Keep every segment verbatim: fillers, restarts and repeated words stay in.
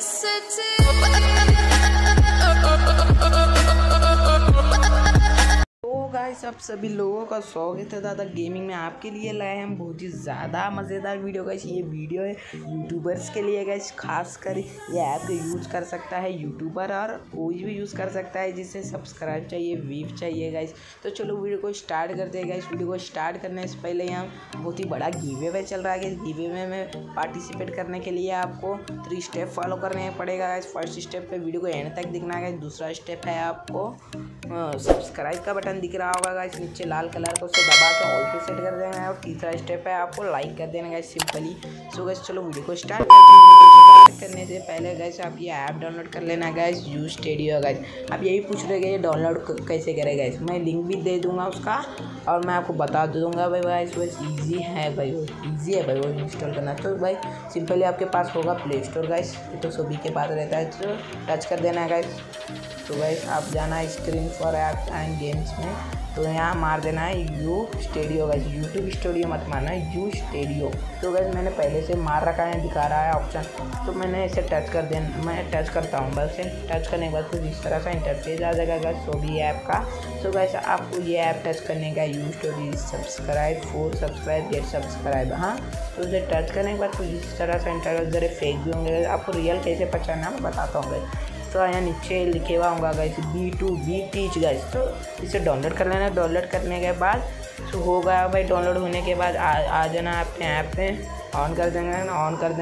Guys आप सभी लोगों का स्वागत है दादा गेमिंग में। आपके लिए लाए हम बहुत ही ज़्यादा मज़ेदार वीडियो। गाइस ये वीडियो है यूट्यूबर्स के लिए। गाइस खास कर ये ऐप यूज़ कर सकता है यूट्यूबर और कोई भी यूज़ कर सकता है जिसे सब्सक्राइब चाहिए, व्यूज चाहिए। गाइस तो चलो वीडियो को स्टार्ट करते हैं। गाइस वीडियो को स्टार्ट करने से पहले यहाँ बहुत ही बड़ा गिव अवे चल रहा है। गाइस गिव अवे में पार्टिसिपेट करने के लिए आपको थ्री स्टेप फॉलो करने पड़ेगा। गाइस फर्स्ट स्टेप पे वीडियो को एंड तक दिखना है। दूसरा स्टेप है आपको सब्सक्राइब का बटन दिख रहा होगा गाइस नीचे लाल कलर को, उसे दबा के ऑल पे सेट कर देना है। और तीसरा स्टेप है आपको लाइक कर देना गाइस सिंपली। सो गाइस चलो वीडियो को स्टार्ट करते हैं। वीडियो को स्टार्ट करने से पहले गाइस आप ये ऐप डाउनलोड कर लेना गाइस, यू स्टूडियो। गाइस आप यही पूछ रहे ये डाउनलोड कैसे करें गाइस, मैं लिंक भी दे दूंगा उसका और मैं आपको बता दूंगा भाई। गाइस बस ईजी है भाई, वो ईजी है भाई वो इंस्टॉल करना। तो भाई सिंपली आपके पास होगा प्ले स्टोर। गाइस ये तो सभी के पास रहता है, तो टच कर देना है गाइस। तो गाइस आप जाना है screen for apps and games में, तो यहाँ मार देना है U studio. Guys YouTube studio मत मारना है, यू स्टूडियो। तो गाइस मैंने पहले से मार रखा है, दिखा रहा है ऑप्शन, तो मैंने इसे टच कर देना। मैं टच करता हूँ, बस टच करने के बाद कुछ इस तरह का इंटरफेस आ जाएगा गाइस सो भी ऐप का। तो गाइस आपको ये ऐप टच करने का, U studio subscribe for subscribe get subscribe. हाँ तो उसे टच करने के बाद कुछ इस तरह से इंटरफेस जरा फेक भी होंगे। आपको रियल कैसे पहचानना मैं बताता हूँ गाइस। तो यहाँ नीचे लिखे हुआ होगा guys B to B teach guys, तो इसे डाउनलोड कर लेना। डाउनलोड करने के बाद तो हो गया भाई। डाउनलोड होने के बाद आ, आ जाना अपने ऐप पे, ऑन कर देंगे। ऑन कर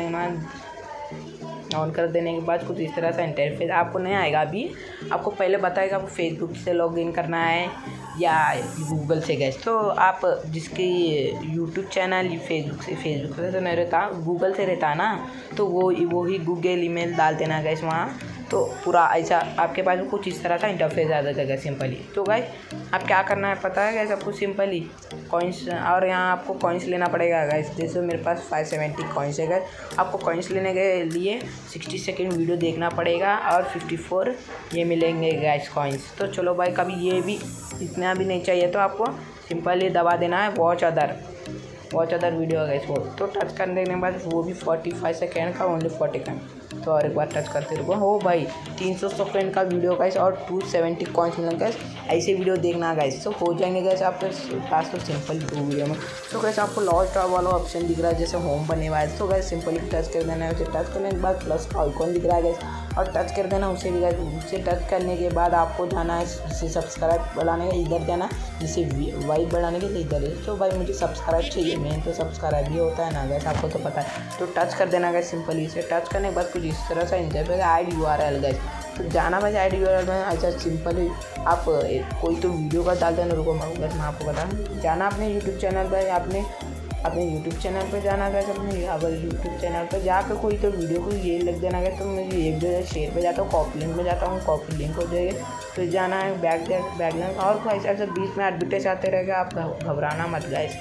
देंगे ऑन कर देने के बाद कुछ इस तरह से इंटरफेस आपको नहीं आएगा। अभी आपको पहले बताएगा आपको फेसबुक से लॉगिन करना है या गूगल से। गाइस तो आप जिसकी यूट्यूब चैनल फेसबुक से फेसबुक से तो नहीं रहता, गूगल से रहता ना, तो वो वो ही गूगल ईमेल डाल देना गाइस वहाँ। तो पूरा ऐसा आपके पास कुछ इस तरह का इंटरफेस आ जाएगा सिंपली। तो गाइस आप क्या करना है पता है गाइस आपको, सिंपली कॉइन्स, और यहाँ आपको कॉइन्स लेना पड़ेगा गाइस। जैसे मेरे पास फाइव सेवेंटी कॉइन्स है गाइस। आपको कॉइन्स लेने के लिए सिक्सटी सेकेंड वीडियो देखना पड़ेगा और फिफ्टी फोर ये मिलेंगे गाइस कॉइन्स। तो चलो भाई कभी ये भी इतना भी नहीं चाहिए तो आपको सिंपली दबा देना है watch other watch other video guys वो। तो टच कर देने के बाद वो भी फोर्टी फाइव सेकेंड का, ओनली फोर्टी फाइव। तो और एक बार टच करते रुको, हो भाई तीन सौ सेकेंड का वीडियो गाइस और टू सेवेंटी कॉइन्स मिलेंगे गाइस। ऐसे वीडियो देखना गाइस तो हो जाएंगे गाइस आपके पास तो सिंपल टू वीडियो में। तो गाइस आपको लॉस्ट वाला ऑप्शन दिख रहा है जैसे होम बने हुआ है, तो गाइस सिंपली टच कर देना है। उसे टच करने के बाद प्लस का आइकॉन दिख रहा है गाइस और टच कर देना उसे भी गाइस। उसे टच करने के बाद आपको जाना है जिसे सब्सक्राइब बढ़ाने का, इधर जाना, जिसे वाइब बढ़ाने के लिए इधर है। तो भाई मुझे सब्सक्राइब चाहिए, मेन तो सब्सक्राइब ही होता है ना गाइस, आपको तो पता है। तो टच कर देना गाइस सिंपली। इसे टच करने के बाद कुछ इस तरह से interface add U R L guys. तो जाना भाई ऐड यू आर एल में, ऐसा सिंपली आप कोई तो वीडियो का डाल देना। रुको मैं मैं आपको बता, जाना अपने यूट्यूब चैनल पर, आपने अपने यूट्यूब चैनल पर जाना गया। अपने अगर यूट्यूब चैनल पर जाकर कोई तो वीडियो को ये लग देना गया, तो मैं ये वीडियो शेयर पे जाता हूँ, कॉपी लिंक में जाता हूँ, कॉपी लिंक हो जाएगा। तो जाना है बैक बैक लिंक, और ऐसा ऐसा बीच में एडवर्टाइज आते रहेगा, आप घबराना मत गाइस।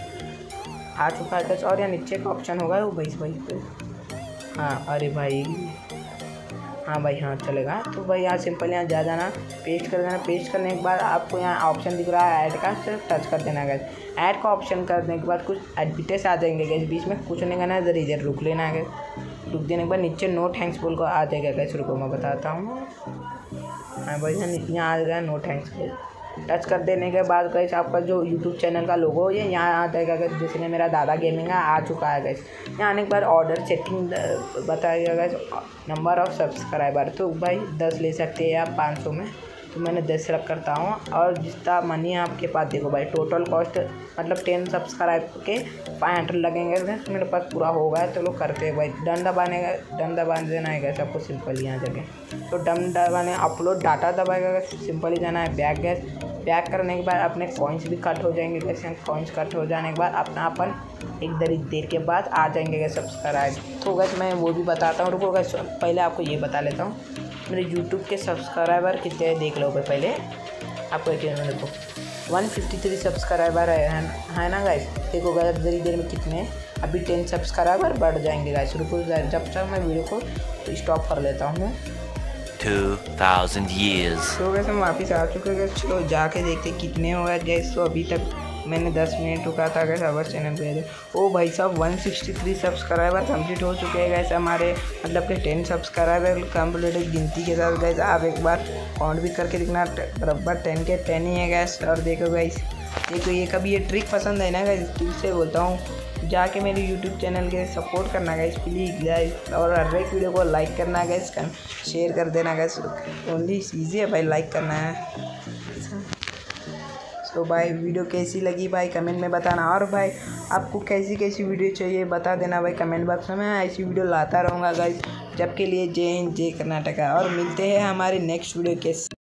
आ चुका है और यहाँ नीचे का ऑप्शन होगा वो भाई भाई पे, हाँ अरे भाई हाँ भाई हाँ चलेगा। तो भाई यहाँ सिंपल यहाँ जा जाना, पेस्ट कर देना। पेस्ट करने के बाद आपको यहाँ ऑप्शन दिख रहा है ऐड का, सिर्फ टच कर देना गाइस। ऐड का ऑप्शन करने के बाद कुछ एडवर्टाइज आ जाएंगे गाइस, बीच में कुछ नहीं करना है, इधर इधर रुक लेना है गाइस। रुक देने के बाद नीचे नो थैंक्स बोल को आ जाएगा गाइस। रुको मैं बताता हूँ, हाँ भाई यहाँ आ जाएगा नो थैंक्स गाइस। टच कर देने के बाद गाइस आपका जो यूट्यूब चैनल का लोगो ये यहाँ आ जाएगा गाइस। जिसने मेरा दादा गेमिंग है आ चुका है गाइस। यहाँ आने के बाद ऑर्डर सेटिंग बताएगा गाइस, नंबर ऑफ सब्सक्राइबर। तो भाई दस ले सकते हैं आप पाँच सौ में, तो मैंने दस रख करता हूँ। और जितना मनी आपके पास देखो भाई, टोटल कॉस्ट मतलब टेन सब्सक्राइब के फाइव हंड्रेड लगेंगे। तो मेरे पास पूरा हो गया, चलो करते हैं भाई। डन दबाने का डन दबा देना है गैस आपको सिंपल यहाँ जगह। तो डन दबाने अपलोड डाटा दबाएगा, सिंपली जाना है बैक गैस। बैक करने के बाद अपने कॉइन्स भी कट हो जाएंगे गैस। कॉइन्स कट हो जाने के बाद अपना अपन एक देर देर के बाद आ जाएंगे गैस सब्सक्राइब। तो गैस मैं वो भी बताता हूँ, रुको गैस पहले आपको ये बता लेता हूँ मेरे यूट्यूब के सब्सक्राइबर कितने हैं देख लो भाई। पहले आपको एक देखो वन फिफ्टी थ्री सब्सक्राइबर है, है ना गाइस। देखो गाइस देरी देर में कितने हैं, अभी टेन सब्सक्राइबर बढ़ जाएंगे गाइस। रुको जब तक मैं वीडियो को स्टॉप कर लेता हूँ। two thousand years तो गाइस हम वापस आ चुके हैं। चलो जाके देखते कितने हो गए गाइस। तो अभी तक मैंने दस मिनट रुका था गैस अवर चैनल पे। ओ भाई साहब one sixty three subscriber complete हो चुके हैं गैस हमारे, मतलब कि टेन सब्सक्राइबर कंप्लीट गिनती के साथ गैस। आप एक बार काउंट भी करके दिखना, बराबर टेन के टेन ही है गैस। और देखो गैस, देखो ये कभी ये ट्रिक पसंद है ना गैस, दिल से बोलता हूँ जाके मेरे यूट्यूब चैनल के सपोर्ट करना गैस प्लीज़ गैस। और हर एक वीडियो को लाइक करना गैस, शेयर कर देना गैस, ओनली ईजी है भाई लाइक करना है। तो भाई वीडियो कैसी लगी भाई कमेंट में बताना, और भाई आपको कैसी कैसी वीडियो चाहिए बता देना भाई कमेंट बॉक्स में, मैं ऐसी वीडियो लाता रहूँगा गाइस। जब के लिए जय हिंद जय कर्नाटका, और मिलते हैं हमारे नेक्स्ट वीडियो के